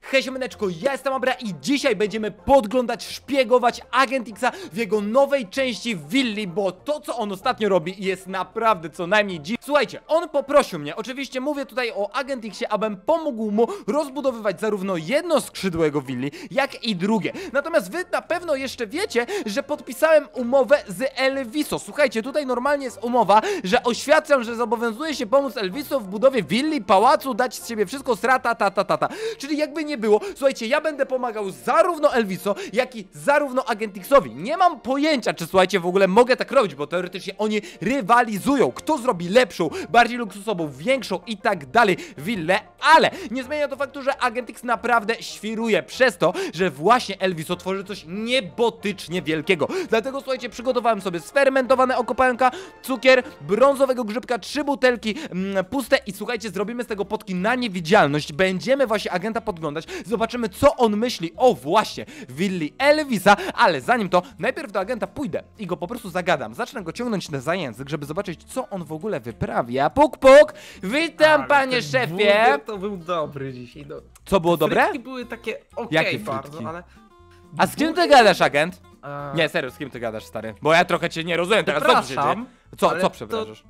Hej siemaneczko, ja jestem Abra i dzisiaj będziemy podglądać, szpiegować Agent Xa w jego nowej części willi, bo to co on ostatnio robi jest naprawdę co najmniej dziwne. Słuchajcie, on poprosił mnie, oczywiście mówię tutaj o Agent Xie, abym pomógł mu rozbudowywać zarówno jedno skrzydło jego willi, jak i drugie. Natomiast wy na pewno jeszcze wiecie, że podpisałem umowę z Elviso. Słuchajcie, tutaj normalnie jest umowa, że oświadczam, że zobowiązuję się pomóc Elviso w budowie willi, pałacu, dać z siebie wszystko, Czyli jakby nie było, słuchajcie, ja będę pomagał zarówno Elviso, jak i zarówno Agent Xowi. Nie mam pojęcia, czy słuchajcie, w ogóle mogę tak robić, bo teoretycznie oni rywalizują. Kto zrobi lepszą, bardziej luksusową, większą i tak dalej willę, ale nie zmienia to faktu, że Agent X naprawdę świruje przez to, że właśnie Elviso tworzy coś niebotycznie wielkiego. Dlatego słuchajcie, przygotowałem sobie sfermentowane okopalka, cukier, brązowego grzybka, 3 butelki puste i słuchajcie, zrobimy z tego potki na niewidzialność. Będziemy właśnie agenta podglądać, zobaczymy co on myśli o właśnie willi Elvisa, ale zanim to, najpierw do agenta pójdę i go po prostu zagadam. Zacznę go ciągnąć za język, żeby zobaczyć co on w ogóle wyprawia. Puk puk, witam panie szefie. To był dobry dzisiaj. No. Co było dobre? Frytki były takie Jakie bardzo, frytki? ale... A z kim ty gadasz, agent? Eee, Nie, serio, z kim ty gadasz, stary? Bo ja trochę cię nie rozumiem teraz, co tu się dzieje? Przepraszam. Co ale przepraszasz?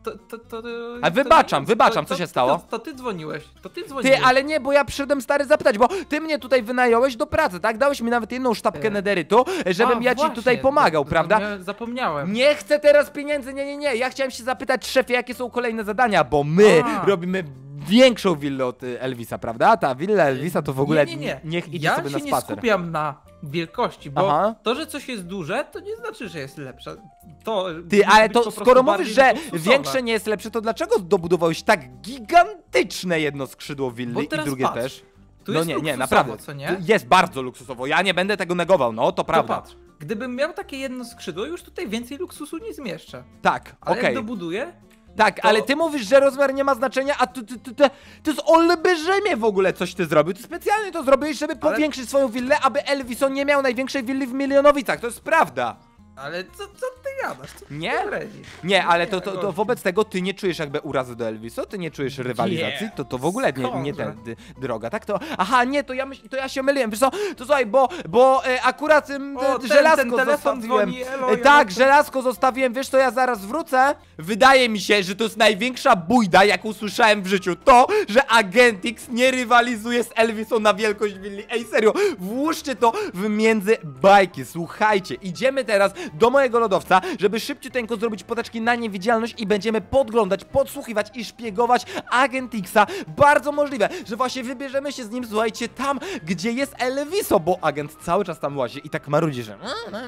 A wybaczam, co się stało? To ty dzwoniłeś, Ty, ale nie, bo ja przyszedłem stary zapytać, bo ty mnie tutaj wynająłeś do pracy, tak? Dałeś mi nawet jedną sztabkę nederytu, żebym ja ci właśnie, tutaj pomagał, prawda? Zapomniałem. Nie chcę teraz pieniędzy, nie. Ja chciałem się zapytać, szefie, jakie są kolejne zadania, bo my robimy większą willę od Elvisa, prawda? Ta willa Elvisa to w ogóle niech idzie sobie na spacer. Ja się nie skupiam na wielkości, bo Aha. to, że coś jest duże, to nie znaczy, że jest lepsze. Ty, ale to skoro mówisz, że luksusowe. większe nie jest lepsze, to dlaczego dobudowałeś tak gigantyczne jedno skrzydło willi Bo i teraz drugie patrz, też? Tu No jest nie, luksusowo, naprawdę. co nie? Tu jest bardzo luksusowo, ja nie będę tego negował, no to prawda. To patrz, gdybym miał takie jedno skrzydło, już tutaj więcej luksusu nie zmieszczę. Tak, Ale okej. jak dobuduję, Tak, to- ale ty mówisz, że rozmiar nie ma znaczenia, a to jest olbrzymie w ogóle coś ty zrobił. Ty specjalnie to zrobiłeś, żeby powiększyć swoją willę, aby Elviso nie miał największej willi w Milionowicach, to jest prawda. ale co ty gadasz? Co Nie? ty bredzisz? Nie, ale to gościu. wobec tego ty nie czujesz jakby urazy do Elviso, ty nie czujesz rywalizacji, Nie. to w ogóle nie Skądże? ten droga, tak? To, aha, nie, to ja się myliłem, wiesz co, to słuchaj, bo akurat żelazko ten telefon zostawiłem. dzwoni, elo, Tak, żelazko zostawiłem, wiesz co, ja zaraz wrócę. Wydaje mi się, że to jest największa bójda, jaką słyszałem w życiu, to, że Agent X nie rywalizuje z Elviso na wielkość willi. Ej, serio, włóżcie to w między bajki, słuchajcie, idziemy teraz do mojego lodowca, żeby szybciuteńko zrobić poteczki na niewidzialność i będziemy podglądać, podsłuchiwać i szpiegować Agent Xa. Bardzo możliwe, że właśnie wybierzemy się z nim, słuchajcie, tam, gdzie jest Elviso, bo agent cały czas tam łazi i tak marudzi, że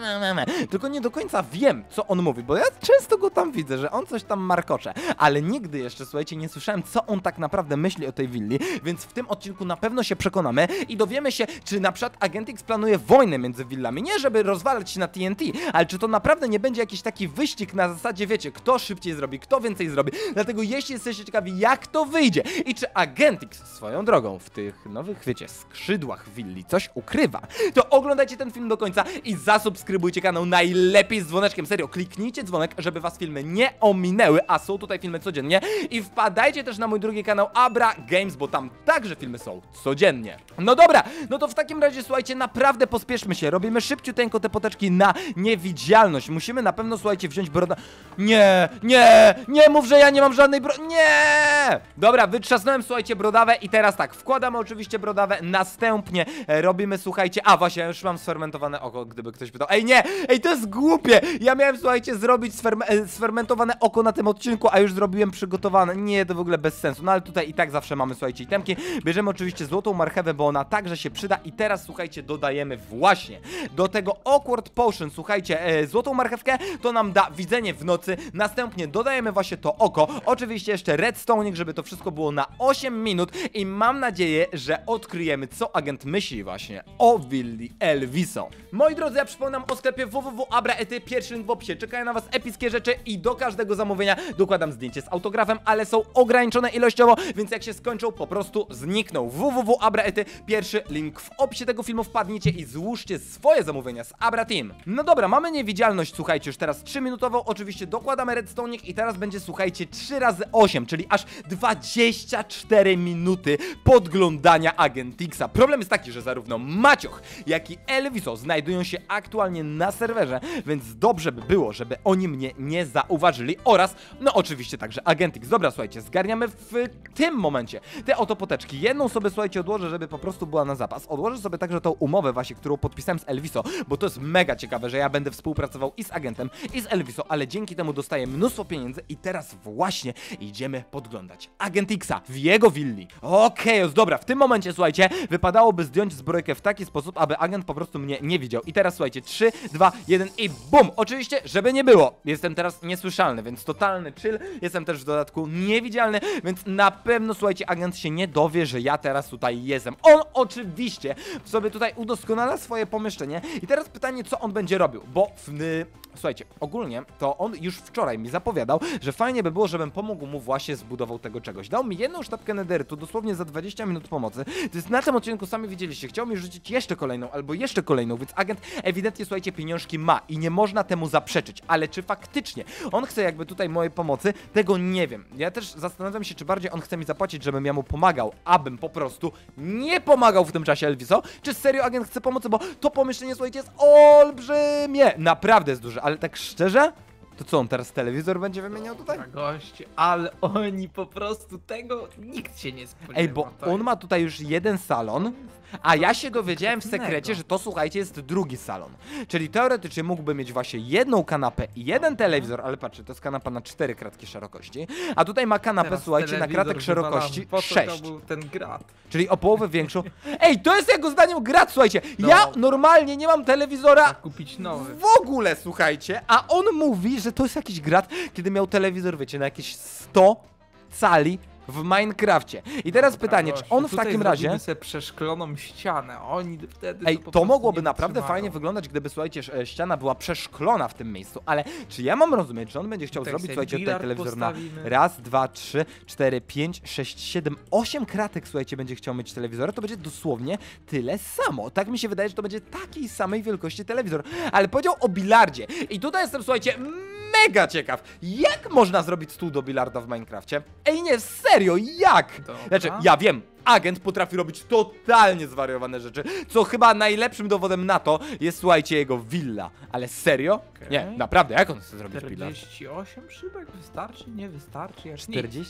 tylko nie do końca wiem, co on mówi, bo ja często go tam widzę, że on coś tam markocze, ale nigdy jeszcze, słuchajcie, nie słyszałem, co on tak naprawdę myśli o tej willi, więc w tym odcinku na pewno się przekonamy i dowiemy się, czy na przykład Agent X planuje wojnę między willami, nie żeby rozwalać się na TNT, ale czy to naprawdę nie będzie jakiś taki wyścig na zasadzie, wiecie, kto szybciej zrobi, kto więcej zrobi. Dlatego jeśli jesteście ciekawi, jak to wyjdzie i czy Agent X swoją drogą w tych nowych, wiecie, skrzydłach willi coś ukrywa, to oglądajcie ten film do końca i zasubskrybujcie kanał najlepiej z dzwoneczkiem. Serio, kliknijcie dzwonek, żeby was filmy nie ominęły, a są tutaj filmy codziennie i wpadajcie też na mój drugi kanał Abra Games, bo tam także filmy są codziennie. No dobra, no to w takim razie, słuchajcie, naprawdę pospieszmy się, robimy szybciuteńko te poteczki na niewidzialność. Musimy na pewno, słuchajcie, wziąć broda... Nie mów, że ja nie mam żadnej nie! Dobra, wytrzasnąłem, słuchajcie, brodawę i teraz tak, wkładamy oczywiście brodawę, następnie robimy, słuchajcie, a właśnie, ja już mam sfermentowane oko, gdyby ktoś pytał. Ej, nie! Ej, to jest głupie! Ja miałem, słuchajcie, zrobić sfermentowane oko na tym odcinku, a już zrobiłem przygotowane. Nie, to w ogóle bez sensu, no ale tutaj i tak zawsze mamy, słuchajcie, itemki. Bierzemy oczywiście złotą marchewę, bo ona także się przyda i teraz, słuchajcie, dodajemy właśnie do tego Awkward Potion, słuchajcie, złotą marchewkę, to nam da widzenie w nocy, następnie dodajemy właśnie to oko, oczywiście jeszcze redstone, żeby to wszystko było na 8 minut i mam nadzieję, że odkryjemy, co agent myśli właśnie o willi Elviso. Moi drodzy, ja przypominam o sklepie www.abra.ety, pierwszy link w opisie, czekają na was epickie rzeczy i do każdego zamówienia dokładam zdjęcie z autografem, ale są ograniczone ilościowo, więc jak się skończą, po prostu znikną. www.abra.ety, pierwszy link w opisie tego filmu, wpadnijcie i złóżcie swoje zamówienia z Abra Team. No dobra, mamy niewidzialność, słuchajcie, już teraz 3-minutową, oczywiście dokładamy redstone'ik i teraz będzie, słuchajcie, 3 razy 8, czyli aż 24 minuty podglądania Agent Xa. Problem jest taki, że zarówno Macioch, jak i Elviso znajdują się aktualnie na serwerze, więc dobrze by było, żeby oni mnie nie zauważyli oraz, no oczywiście także Agent X. Dobra, słuchajcie, zgarniamy w tym momencie te oto poteczki. Jedną sobie, słuchajcie, odłożę, żeby po prostu była na zapas. Odłożę sobie także tą umowę właśnie, którą podpisałem z Elviso, bo to jest mega ciekawe, że ja będę współpracował i z Agentem, i z Elviso, ale dzięki temu dostaję mnóstwo pieniędzy i teraz właśnie idziemy podglądać Agent Xa w jego willi. Okej, dobra, w tym momencie, słuchajcie, wypadałoby zdjąć zbrojkę w taki sposób, aby agent po prostu mnie nie widział. I teraz, słuchajcie, 3, 2, 1 i BUM! Oczywiście, żeby nie było. Jestem teraz niesłyszalny, więc totalny chill. Jestem też w dodatku niewidzialny, więc na pewno, słuchajcie, agent się nie dowie, że ja teraz tutaj jestem. On oczywiście sobie tutaj udoskonala swoje pomieszczenie. I teraz pytanie, co on będzie robił, bo słuchajcie, ogólnie to on już wczoraj mi zapowiadał, że fajnie by było, żebym pomógł mu właśnie z budową tego czegoś. Dał mi jedną sztabkę netherytu dosłownie za 20 minut pomocy. To jest na tym odcinku, sami widzieliście, chciał mi rzucić jeszcze kolejną albo jeszcze kolejną, więc agent ewidentnie, słuchajcie, pieniążki ma i nie można temu zaprzeczyć, ale czy faktycznie on chce jakby tutaj mojej pomocy, tego nie wiem. Ja też zastanawiam się, czy bardziej on chce mi zapłacić, żebym ja mu pomagał, abym po prostu nie pomagał w tym czasie Elviso, czy serio agent chce pomocy, bo to pomieszczenie, słuchajcie, jest olbrzymie, naprawdę jest duże, ale tak szczerze, to co, on teraz telewizor będzie wymieniał tutaj? Goście, ale oni po prostu tego nikt się nie spodziewał. Ej, bo on ma tutaj już jeden salon, a ja się dowiedziałem w sekrecie, że to, słuchajcie, jest drugi salon. Czyli teoretycznie mógłby mieć właśnie jedną kanapę i jeden telewizor, ale patrzcie, to jest kanapa na 4 kratki szerokości, a tutaj ma kanapę, Teraz słuchajcie, na kratek szerokości po co 6. to był ten grat? Czyli o połowę większą. Ej, to jest jego zdaniem grat, słuchajcie. No. Ja normalnie nie mam telewizora Kupić nowy. w ogóle, słuchajcie, a on mówi, że to jest jakiś grat, kiedy miał telewizor, wiecie, na jakieś 100 cali w Minecrafcie. I teraz pytanie, czy on w takim razie... sobie przeszkloną ścianę, oni wtedy... Ej, po to prostu mogłoby nie naprawdę wytrzymają. fajnie wyglądać, gdyby, słuchajcie, ściana była przeszklona w tym miejscu, ale czy ja mam rozumieć, że on będzie chciał Tutaj zrobić, sobie słuchajcie, tutaj bilard telewizor na postawimy. raz, 2, 3, 4, 5, 6, 7, 8 kratek, słuchajcie, będzie chciał mieć telewizor, to będzie dosłownie tyle samo. Tak mi się wydaje, że to będzie takiej samej wielkości telewizor. Ale powiedział o bilardzie i tutaj jestem, słuchajcie, mega ciekaw, jak można zrobić stół do bilarda w Minecrafcie? Ej, nie, serio, jak? Dobra. Znaczy, ja wiem, agent potrafi robić totalnie zwariowane rzeczy, co chyba najlepszym dowodem na to jest, słuchajcie, jego willa. Ale serio? Okej. Nie, naprawdę, jak on chce zrobić bilard? 48 szybek wystarczy? Nie wystarczy? Jak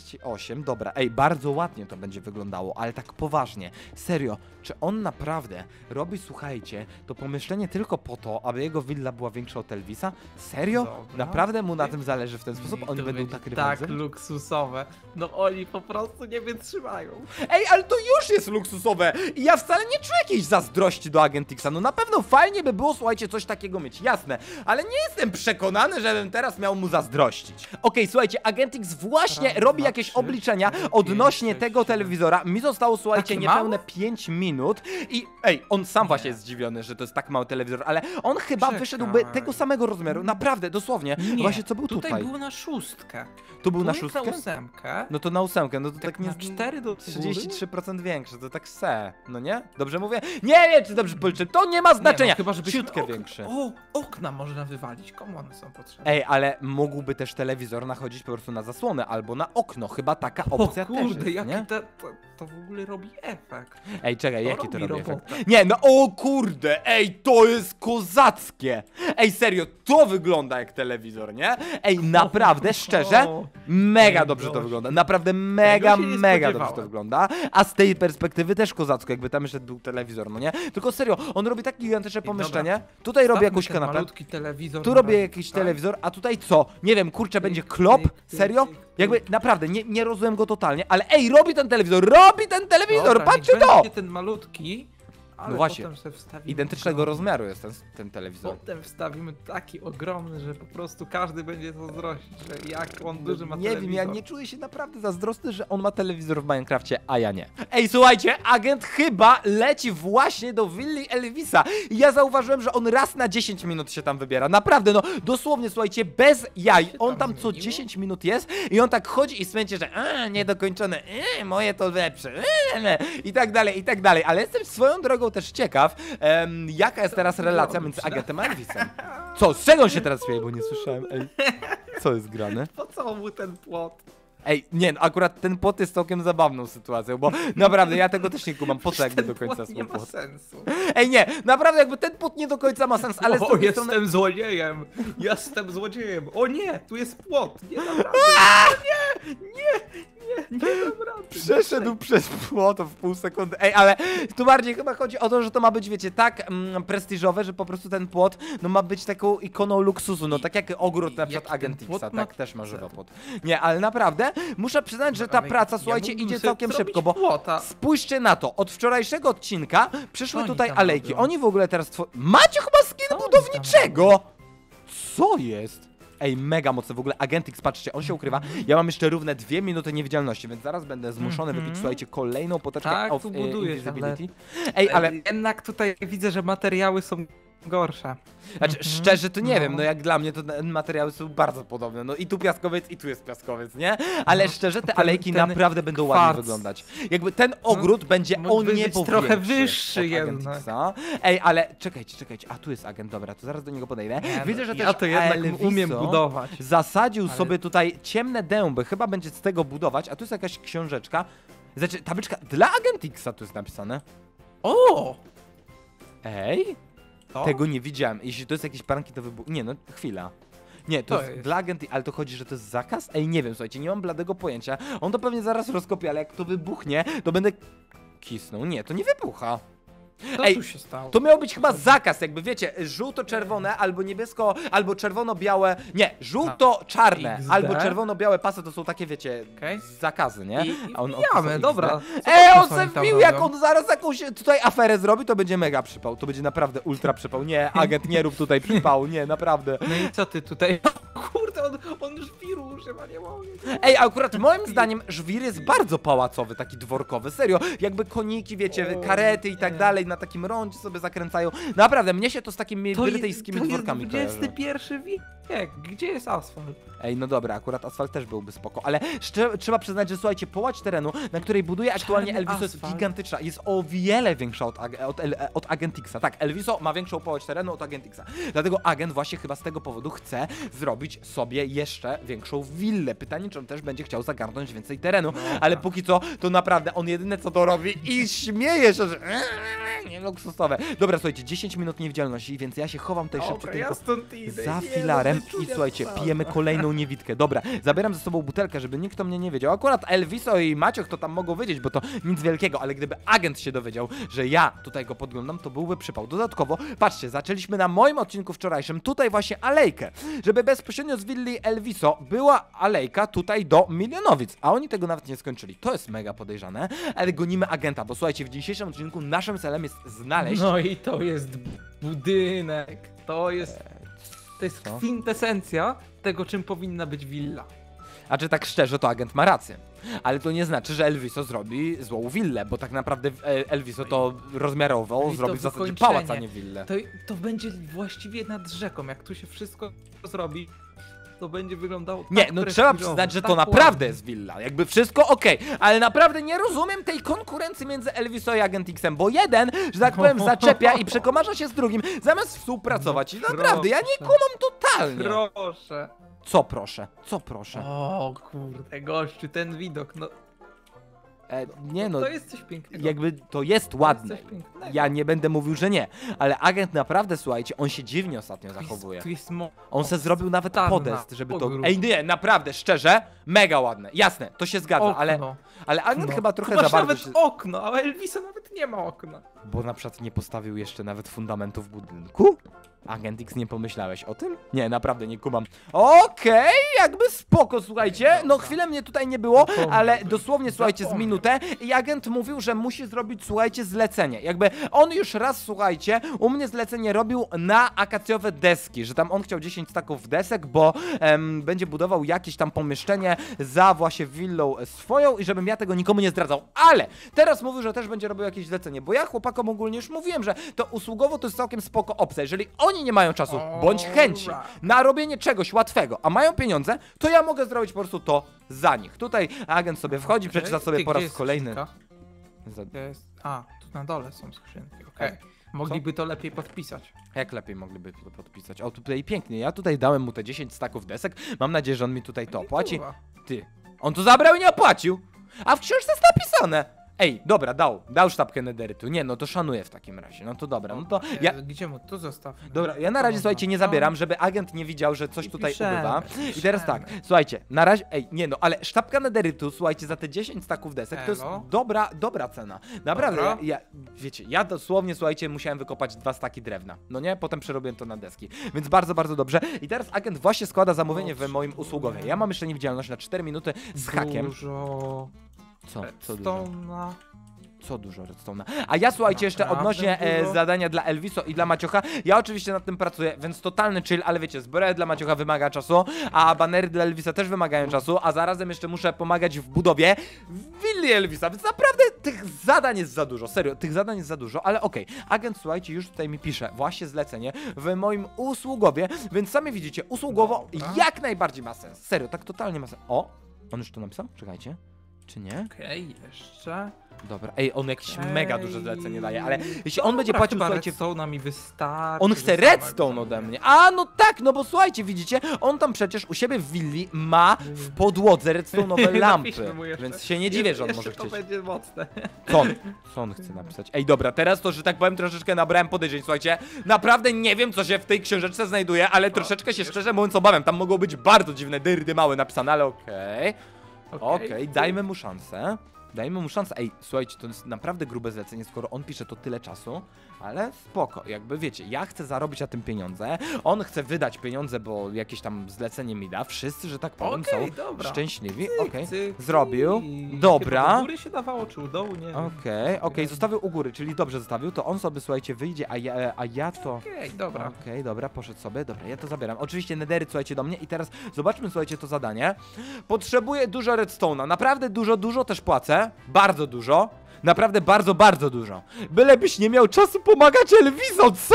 48, dobra, ej, bardzo ładnie to będzie wyglądało, ale tak poważnie, serio, czy on naprawdę robi, słuchajcie, to pomieszczenie tylko po to, aby jego willa była większa od Elvisa? Serio? Dobra. Naprawdę mu na tym zależy w ten sposób? I Oni to będą będzie tak tak rywalizować? luksusowe. No oni po prostu nie wytrzymają. Ej, ale to już jest luksusowe i ja wcale nie czuję jakiejś zazdrości do Agent Xa. No na pewno fajnie by było, słuchajcie, coś takiego mieć, jasne, ale nie jestem przekonany, żebym teraz miał mu zazdrościć. Okej, słuchajcie, Agent X właśnie Raz, robi dwa, jakieś trzy, obliczenia cztery, odnośnie pięć, tego sześć, siedem. telewizora. Mi zostało, słuchajcie, Takie niepełne mało? 5 minut i ej, on sam właśnie jest zdziwiony, że to jest tak mały telewizor, ale on chyba Czekaj. wyszedłby tego samego rozmiaru, naprawdę, dosłownie. Nie, Właśnie co był tutaj? był na 6. Tu był na Tu jest szóstkę? 8. No to na 8, no to tak, Tak nie... na 4 do 33% większe, to tak se, no nie? Dobrze mówię? Nie wiem, czy dobrze policzyłem, to nie ma znaczenia! Nie, no, chyba żebyśmy Ciutkę większe. O, okna można wywalić, komu one są potrzebne? Ej, ale mógłby też telewizor nachodzić po prostu na zasłonę albo na okno, chyba taka O opcja kurde, też jest, jaki nie? to w ogóle robi efekt. Ej, czekaj, to jaki to robi robi robotę. efekt? Nie, no o kurde, ej, to jest kozackie! Ej, serio, to wygląda jak telewizor, nie? Ej, naprawdę, szczerze, mega Ej, dobrze to gość. wygląda, naprawdę mega, się nie mega dobrze to spodziewałem. wygląda, a z tej perspektywy też kozacko, jakby tam jeszcze był telewizor, no nie? Tylko serio, on robi takie gigantyczne pomieszczenie, tutaj robi Stawmy jakąś ten kanapę, malutki telewizor tu na robię razie, jakiś tak? telewizor, a tutaj co? Nie wiem, kurczę, będzie klop? tyk, Serio? tyk, tyk. Jakby, naprawdę, nie rozumiem go totalnie, ale ej, robi ten telewizor, Dobra, patrzcie niech to! będzie ten malutki, ale No właśnie, potem sobie wstawimy identycznego ogromny. rozmiaru jest ten telewizor. Potem wstawimy taki ogromny, że po prostu każdy będzie zazdrościć, że jak on duży ma Nie telewizor. wiem, ja nie czuję się naprawdę zazdrosny, że on ma telewizor w Minecrafcie, a ja nie. Ej, słuchajcie, agent chyba leci właśnie do willi Elvisa. I ja zauważyłem, że on raz na 10 minut się tam wybiera. Naprawdę, no dosłownie, słuchajcie, bez jaj. się On tam tam co zmieniło? 10 minut jest i on tak chodzi i smęcie, że niedokończone, moje to lepsze, i tak dalej, i tak dalej. Ale jestem swoją drogą też ciekaw, jaka jest teraz relacja między agentem a Elvisem. Co, z czego on się teraz śmieje, bo nie słyszałem, ej. Co jest grane? Po co mu ten płot? Ej, nie, no akurat ten płot jest całkiem zabawną sytuacją, bo naprawdę ja tego też nie kumam, po co jakby do końca Ten są nie ma płot. sensu. Ej, nie, naprawdę jakby ten płot nie do końca ma sens, ale z O, drugiej strony... jestem złodziejem! Jestem złodziejem! O nie, tu jest płot! Nie dam rady! Nie dam rady! Przeszedł przez płot w pół sekundy. Ej, ale tu bardziej chyba chodzi o to, że to ma być, wiecie, tak prestiżowe, że po prostu ten płot, no ma być taką ikoną luksusu, no tak jak ogród na przykład Jak ten Agent płot Xa, ma tak też ma cel? żywy płot. Nie, ale naprawdę muszę przyznać, że ta Ale praca, ja słuchajcie, mógłbym idzie sobie całkiem zrobić szybko, bo płota. spójrzcie na to, od wczorajszego odcinka przyszły Co oni tutaj tam alejki. robią? Oni w ogóle teraz macie chyba skin Co oni tam budowniczego! Co jest? Ej, mega mocne w ogóle. Agent X, patrzcie, on się ukrywa. Ja mam jeszcze równe 2 minuty niewidzialności, więc zaraz będę zmuszony wypić, słuchajcie, kolejną poteczkę Tak, of tu budujesz, invisibility. Ej, ale Jednak tutaj widzę, że materiały są gorsze. znaczy, szczerze to nie No. wiem, no jak dla mnie to materiały są bardzo podobne. No i tu piaskowiec, i tu jest piaskowiec, nie? Ale szczerze, te Ten- alejki ten naprawdę będą kwarc. ładnie wyglądać. Jakby ten ogród będzie o mógłby być niebo trochę większy wyższy od Agent jednak. Xa. Ej, ale czekajcie, a tu jest agent, dobra, to zaraz do niego podejdę. Nie, Widzę, no, że ja też to jednak Elviso umiem budować. zasadził Ale- sobie tutaj ciemne dęby, chyba będzie z tego budować, a tu jest jakaś książeczka. Znaczy, tabliczka dla Agent Xa tu jest napisane. O! Ej? To? Tego nie widziałem. Jeśli to jest jakieś pranki, to wybuch... Nie, no chwila. Nie, to To jest jest. dla agenty, ale to chodzi, że to jest zakaz? Ej, nie wiem, słuchajcie, nie mam bladego pojęcia. On to pewnie zaraz rozkopie, ale jak to wybuchnie, to będę kisnął. Nie, to nie wybucha. Co Ej, tu się stało? To miał być chyba zakaz, jakby wiecie, żółto-czerwone albo niebiesko, albo czerwono-białe. Nie, żółto-czarne XD. albo czerwono-białe pasy to są takie, wiecie, Okej. zakazy, nie? I on wbijamy, odpisał dobra. XD. Co On oni se tam wbił, jak robią? on zaraz jakąś tutaj aferę zrobi, to będzie mega przypał. To będzie naprawdę ultra przypał. Nie, agent, nie rób tutaj przypału, nie, naprawdę. No i co ty tutaj? Kurde, on już wiru używa, nie mogę. Ej, akurat moim zdaniem żwir jest bardzo pałacowy, taki dworkowy, serio. Jakby koniki, wiecie, O, karety i tak nie. dalej na takim rondzie sobie zakręcają. Naprawdę, mnie się to z takimi brytyjskimi to jest dworkami kojarzy. XXI wiek. Gdzie jest asfalt? Ej, no dobra, akurat asfalt też byłby spoko, ale trzeba przyznać, że słuchajcie, połać terenu, na której buduje aktualnie Czarny Elviso jest asfalt. gigantyczna, jest o wiele większa od Agent Xa. Tak, Elviso ma większą połać terenu od Agent Xa. Dlatego agent właśnie chyba z tego powodu chce zrobić sobie jeszcze większą willę. Pytanie, czy on też będzie chciał zagarnąć więcej terenu, ale póki co, to naprawdę on jedyne co to robi i śmieje się, że nie luksusowe. Dobra, słuchajcie, 10 minut niewidzialności, więc ja się chowam tutaj szybciej Dobra, tylko ja stąd idę. za Nie, filarem no, i wyczucia słuchajcie, wcale. pijemy kolejną niewidkę. Dobra, zabieram ze sobą butelkę, żeby nikt o mnie nie wiedział. Akurat Elviso i Macioch to tam mogą wiedzieć, bo to nic wielkiego, ale gdyby agent się dowiedział, że ja tutaj go podglądam, to byłby przypał. Dodatkowo, patrzcie, zaczęliśmy na moim odcinku wczorajszym tutaj właśnie alejkę, żeby bezpośrednio z willi Elviso była alejka tutaj do Milionowic, a oni tego nawet nie skończyli. To jest mega podejrzane, ale gonimy agenta, bo słuchajcie, w dzisiejszym odcinku naszym celem jest znaleźć... No i to jest budynek. To jest Co? kwintesencja tego, czym powinna być willa. A czy tak szczerze, to agent ma rację. Ale to nie znaczy, że Elviso zrobi złą willę, bo tak naprawdę Elviso to rozmiarowo No i to zrobi w zasadzie wykończenie. pałac, a nie willę. To będzie właściwie nad rzeką. Jak tu się wszystko zrobi, to będzie wyglądało Nie, tak no trzeba prestiżowo, przyznać, że to tak naprawdę ładnie. jest willa. Jakby wszystko okej, ale naprawdę nie rozumiem tej konkurencji między Elviso i Agent Xem, bo jeden, że tak powiem, zaczepia i przekomarza się z drugim, zamiast współpracować. I No naprawdę, ja nie proszę. kumam totalnie. Proszę. Co proszę? Co proszę? O kurde, gościu, ten widok, no Nie no, to jest coś pięknego. jakby to jest ładne. coś pięknego. Ja nie będę mówił, że nie, ale agent naprawdę, słuchajcie, on się dziwnie ostatnio zachowuje. Tu jest On se zrobił nawet Mocarna podest, żeby to... ogród. Ej, nie, naprawdę, szczerze, mega ładne. Jasne, to się zgadza, okno. ale agent No. chyba trochę Tu za masz bardzo nawet się... okno, a Elvisa nawet nie ma okna. Bo na przykład nie postawił jeszcze nawet fundamentów budynku? Agent X, nie pomyślałeś o tym? Nie, naprawdę nie kumam. Okej, jakby spoko, słuchajcie. No chwilę mnie tutaj nie było, ale dosłownie, słuchajcie, z Zapomniał. minutę i agent mówił, że musi zrobić, słuchajcie, zlecenie. Jakby on już raz, słuchajcie, u mnie zlecenie robił na akacjowe deski, że tam on chciał 10 staków desek, bo będzie budował jakieś tam pomieszczenie za właśnie willą swoją i żebym ja tego nikomu nie zdradzał. Ale teraz mówił, że też będzie robił jakieś zlecenie, bo ja chłopakom ogólnie już mówiłem, że to usługowo to jest całkiem spoko opcja. Jeżeli oni nie mają czasu bądź chęci na robienie czegoś łatwego, a mają pieniądze, to ja mogę zrobić po prostu to za nich. Tutaj agent sobie wchodzi, przeczyta sobie Ty, po gdzie raz jest kolejny. skrzynka? Za- Gdzie jest? A, Na dole są skrzynki, okej. Mogliby to lepiej podpisać. Jak lepiej mogliby to podpisać? O, tutaj pięknie, ja tutaj dałem mu te 10 staków desek, mam nadzieję, że on mi tutaj to opłaci. Ty, on to zabrał i nie opłacił, a w książce jest napisane. Ej, dobra, dał sztabkę nederytu. Nie, no to szanuję w takim razie. No to dobra, no to ja... Gdzie mu? Tu zostaw. Dobra, ja na razie, słuchajcie, nie zabieram, żeby agent nie widział, że coś tutaj ubywa. I teraz tak, słuchajcie, na razie... Ej, nie no, ale sztabka nederytu, słuchajcie, za te 10 staków desek to jest dobra cena. Naprawdę, wiecie, ja dosłownie, słuchajcie, musiałem wykopać 2 staki drewna. No nie? Potem przerobiłem to na deski. Więc bardzo, bardzo dobrze. I teraz agent właśnie składa zamówienie w moim usługowie. Ja mam jeszcze niewidzialność na 4 minuty z hakiem. Dużo... Co dużo? Redstone'a. Co dużo redstone'a. A ja, słuchajcie, jeszcze odnośnie zadania dla Elviso i dla Maciocha, ja oczywiście nad tym pracuję, więc totalny chill, ale wiecie, zbroja dla Maciocha wymaga czasu, a banery dla Elvisa też wymagają czasu, a zarazem jeszcze muszę pomagać w budowie willi Elvisa, więc naprawdę tych zadań jest za dużo, serio, tych zadań jest za dużo, ale okej. Agent, słuchajcie, już tutaj mi pisze właśnie zlecenie w moim usługowie, więc sami widzicie, usługowo jak najbardziej ma sens, serio, tak totalnie ma sens. O, on już to napisał? Czekajcie. Czy nie? Okej, jeszcze. Dobra, ej, on jakieś mega duże zlecenie daje, ale jeśli on będzie płacił, słuchajcie... redstone'a mi wystarczy. On chce redstone ode mnie. A, no tak, no bo słuchajcie, widzicie, on tam przecież u siebie w willi ma w podłodze redstone'owe lampy, więc się nie dziwię, że on może to chcieć. będzie mocne. Co on chce napisać? Ej, dobra, teraz to, że tak powiem, troszeczkę nabrałem podejrzeń, słuchajcie. Naprawdę nie wiem, co się w tej książeczce znajduje, ale troszeczkę się szczerze mówiąc obawiam. Tam mogą być bardzo dziwne dyrdy małe napisane, ale okej, dajmy mu szansę. Dajmy mu szansę. Ej, słuchajcie, to jest naprawdę grube zlecenie, skoro on pisze to tyle czasu, ale spoko, jakby wiecie, ja chcę zarobić na tym pieniądze, on chce wydać pieniądze, bo jakieś tam zlecenie mi da, wszyscy, że tak powiem, są szczęśliwi. Okej, zrobił, dobra. Chyba do góry się dawało, czy u dołu, nie wiem. Okej, zostawił u góry, czyli dobrze zostawił, to on sobie, słuchajcie, wyjdzie, a ja to... Okej, dobra, poszedł sobie, dobra, ja to zabieram. Oczywiście nedery, słuchajcie, do mnie i teraz zobaczmy, słuchajcie, to zadanie. Potrzebuję dużo redstone'a, naprawdę dużo też płacę. Bardzo dużo. Naprawdę bardzo, bardzo dużo. Bylebyś nie miał czasu pomagać Elviso, co?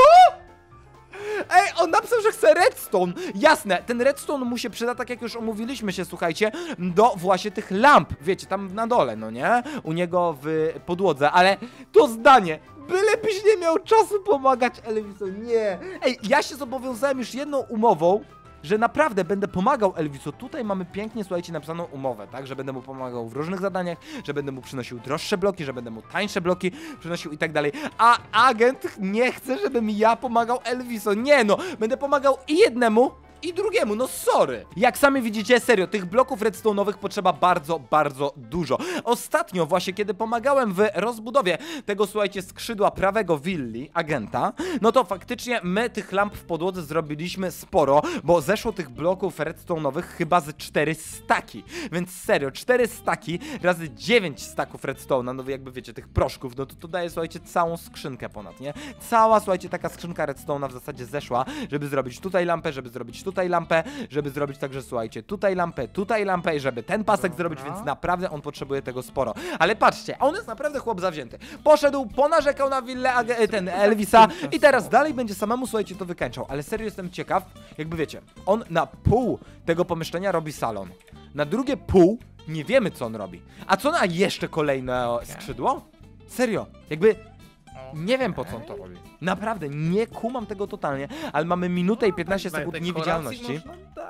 Ej, on napisał, że chce redstone. Jasne, ten redstone mu się przyda, tak jak już omówiliśmy się, słuchajcie, do właśnie tych lamp. Wiecie, tam na dole, no nie? U niego w podłodze, ale to zdanie. Bylebyś nie miał czasu pomagać Elviso, nie. Ej, ja się zobowiązałem już jedną umową, że naprawdę będę pomagał Elviso. Tutaj mamy pięknie, słuchajcie, napisaną umowę, tak? Że będę mu pomagał w różnych zadaniach, że będę mu przynosił droższe bloki, że będę mu tańsze bloki przynosił i tak dalej. A agent nie chce, żebym ja pomagał Elviso. Nie no, będę pomagał i jednemu, i drugiemu, no sorry. Jak sami widzicie, serio, tych bloków redstone'owych potrzeba bardzo, bardzo dużo. Ostatnio właśnie, kiedy pomagałem w rozbudowie tego, słuchajcie, skrzydła prawego willi agenta, no to faktycznie my tych lamp w podłodze zrobiliśmy sporo, bo zeszło tych bloków redstone'owych chyba z 4 staki. Więc serio, 4 staki razy 9 staków redstone'a, no jakby wiecie, tych proszków, no to daje, słuchajcie, całą skrzynkę ponad, nie? Cała, słuchajcie, taka skrzynka redstone'a w zasadzie zeszła, żeby zrobić tutaj lampę, żeby zrobić tutaj lampę, żeby zrobić także, słuchajcie, tutaj lampę i żeby ten pasek zrobić, więc naprawdę on potrzebuje tego sporo. Ale patrzcie, on jest naprawdę chłop zawzięty. Poszedł, ponarzekał na willę ten Elvisa i teraz dalej będzie samemu, słuchajcie, to wykańczał. Ale serio jestem ciekaw, jakby wiecie, on na pół tego pomieszczenia robi salon. Na drugie pół nie wiemy, co on robi. A co na jeszcze kolejne skrzydło? Serio, jakby... Nie wiem, po co on to robi. Naprawdę, nie kumam tego totalnie, ale mamy minutę i 15 sekund niewidzialności.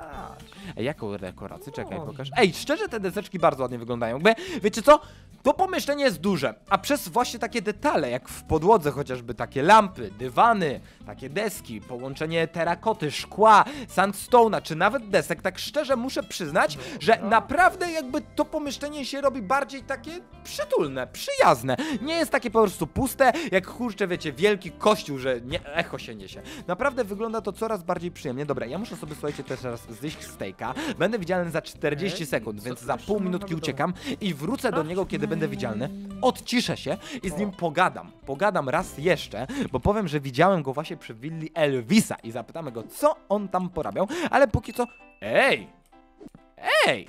Ej, jaką dekorację? Czekaj, pokaż. Ej, szczerze te deseczki bardzo ładnie wyglądają. Jakby, wiecie co? To pomieszczenie jest duże, a przez właśnie takie detale, jak w podłodze chociażby takie lampy, dywany, takie deski, połączenie terakoty, szkła, sandstone'a, czy nawet desek, tak szczerze muszę przyznać, że naprawdę jakby to pomieszczenie się robi bardziej takie przytulne, przyjazne. Nie jest takie po prostu puste, jak kurczę, wiecie, wielki kościół, że nie, echo się niesie. Naprawdę wygląda to coraz bardziej przyjemnie. Dobra, ja muszę sobie, słuchajcie, też teraz zjeść steaka. Będę widzialny za 40 sekund, więc za pół minutki uciekam i wrócę do niego, kiedy będę widzialny. Odciszę się i z nim pogadam. Pogadam raz jeszcze, bo powiem, że widziałem go właśnie przy willi Elvisa i zapytamy go, co on tam porabiał, ale póki co... Ej!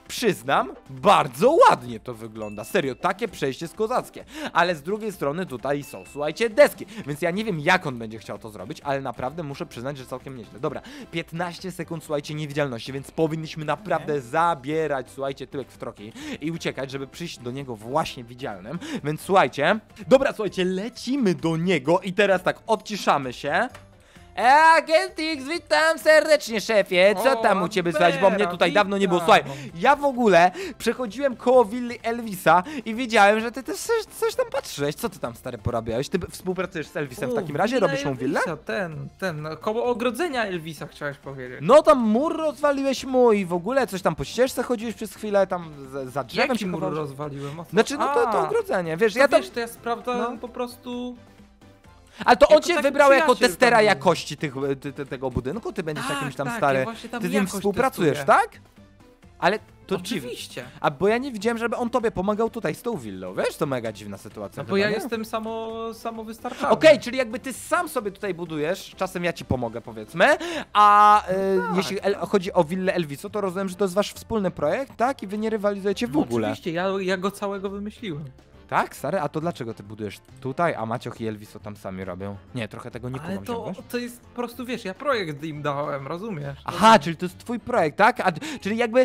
przyznam, bardzo ładnie to wygląda. Serio, takie przejście jest kozackie. Ale z drugiej strony tutaj są, słuchajcie, deski. Więc ja nie wiem, jak on będzie chciał to zrobić, ale naprawdę muszę przyznać, że całkiem nieźle. Dobra, 15 sekund, słuchajcie, niewidzialności, więc powinniśmy naprawdę zabierać, słuchajcie, tyłek w troki i uciekać, żeby przyjść do niego właśnie widzialnym. Więc słuchajcie, dobra, słuchajcie, lecimy do niego i teraz tak, odciszamy się. Agentix, witam serdecznie, szefie. Co tam u ciebie słychać, bo mnie tutaj dawno nie było. Słuchaj, ja w ogóle przechodziłem koło willi Elvisa i wiedziałem, że ty też coś tam patrzyłeś. Co ty tam, stary, porabiałeś? Ty współpracujesz z Elvisem w takim razie? willa Robisz mu willę? Elvisa, no, koło ogrodzenia Elvisa chciałeś powiedzieć. No tam mur rozwaliłeś mu i w ogóle coś tam po ścieżce chodziłeś przez chwilę, tam za drzewem Jaki się mur chowałeś. rozwaliłem? O co? Znaczy, no to ogrodzenie, wiesz, To ja tam... wiesz, to ja sprawdzałem No. po prostu... Ale to on jako cię taki wybrał jako przyjaciel testera tam był. jakości tego budynku, ty będziesz Tak, jakimś tam tak, stary... ja właśnie tam Ty z nim jakość współpracujesz, testuję. tak? Ale to dziwne. Oczywiście. A bo ja nie widziałem, żeby on tobie pomagał tutaj z tą willą, wiesz? To mega dziwna sytuacja. No bo ja chyba, nie? jestem samowystarczalny. Okej, czyli jakby ty sam sobie tutaj budujesz, czasem ja ci pomogę, powiedzmy, a jeśli chodzi o willę Elviso, to rozumiem, że to jest wasz wspólny projekt, tak? I wy nie rywalizujecie w No ogóle. Oczywiście, ja go całego wymyśliłem. Tak, stary? A to dlaczego ty budujesz tutaj, a Macioch i Elviso tam sami robią? Nie, trochę tego nie Ale kumam się, wiesz? to jest po prostu, wiesz, ja projekt im dałem, rozumiesz? Aha, czyli to jest twój projekt, tak? Czyli jakby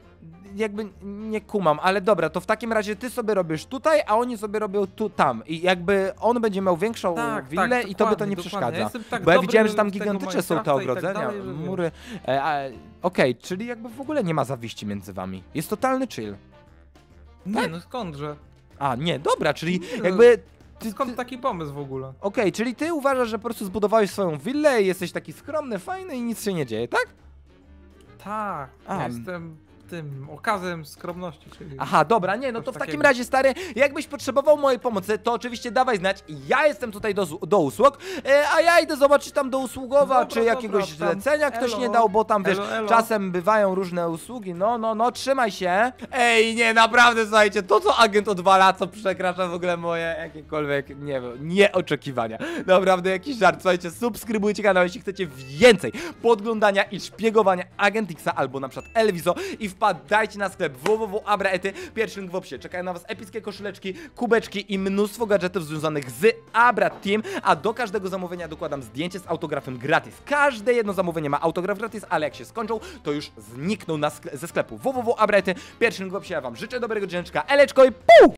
nie kumam, ale dobra, to w takim razie ty sobie robisz tutaj, a oni sobie robią tam. I jakby on będzie miał większą Tak, willę tak, i tobie to dokładnie, nie dokładnie. przeszkadza. Ja jestem tak Bo ja dobry widziałem, że tam z tego gigantyczne są te Minecrafta i tak ogrodzenia, dalej, że wiesz. mury. Okej, czyli jakby w ogóle nie ma zawiści między wami. Jest totalny chill. Nie, no skądże? A, nie, dobra, czyli Nie, no, jakby... Skąd taki pomysł w ogóle? Okej, czyli ty uważasz, że po prostu zbudowałeś swoją willę i jesteś taki skromny, fajny i nic się nie dzieje, tak? Tak, A. ja jestem tym okazem skromności, czyli... Aha, dobra, nie, no Coś to w takim takiego. razie, stary, jakbyś potrzebował mojej pomocy, to oczywiście dawaj znać, ja jestem tutaj do usług, a ja idę zobaczyć tam do usługowa, Dobra, czy jakiegoś dobra, tam, zlecenia ktoś elo, nie dał, bo tam, wiesz, elo. czasem bywają różne usługi, no, trzymaj się. Ej, nie, naprawdę, słuchajcie, to co agent odwala, co przekracza w ogóle moje jakiekolwiek, nie wiem, nieoczekiwania. Naprawdę jakiś żart, słuchajcie, subskrybujcie kanał, jeśli chcecie więcej podglądania i szpiegowania Agentixa albo na przykład Elviso i wpadajcie na sklep www.abraety, pierwszy link w opisie. Czekają na was epickie koszuleczki, kubeczki i mnóstwo gadżetów związanych z Abra Team, a do każdego zamówienia dokładam zdjęcie z autografem gratis. Każde jedno zamówienie ma autograf gratis, ale jak się skończą, to już znikną ze sklepu www.abraety, pierwszy link w opisie. Ja wam życzę dobrego drzemeczka, eleczko i pół!